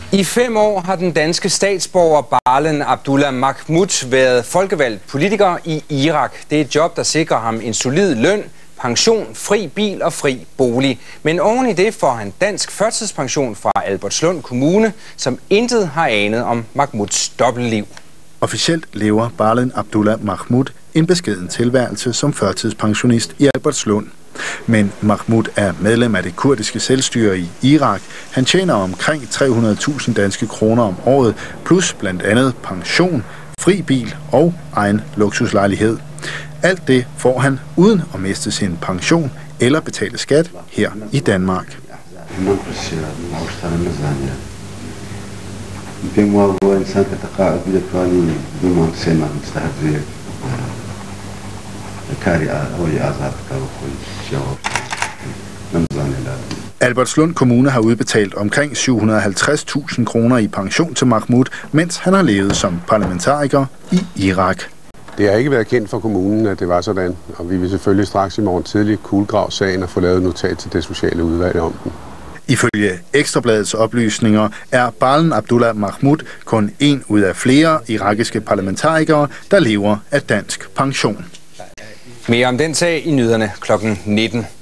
I 5 år har den danske statsborger Barlen Abdullah Mahmoud været folkevalgt politiker i Irak. Det er et job, der sikrer ham en solid løn, pension, fri bil og fri bolig. Men oven i det får han dansk førtidspension fra Albertslund Kommune, som intet har anet om Mahmouds dobbeltliv. Officielt lever Barlen Abdullah Mahmoud en beskeden tilværelse som førtidspensionist i Albertslund. Men Mahmoud er medlem af det kurdiske selvstyre i Irak. Han tjener omkring 300.000 danske kroner om året, plus blandt andet pension, fri bil og egen luksuslejlighed. Alt det får han uden at miste sin pension eller betale skat her i Danmark. Albertslund Kommune har udbetalt omkring 750.000 kroner i pension til Mahmoud, mens han har levet som parlamentariker i Irak. Det har ikke været kendt for kommunen, at det var sådan, og vi vil selvfølgelig straks i morgen tidlig kulegrave sagen og få lavet notat til det sociale udvalg om den. Ifølge Ekstrabladets oplysninger er Barlen Abdullah Mahmoud kun en ud af flere irakiske parlamentarikere, der lever af dansk pension. Mere om den sag i nyhederne kl. 19.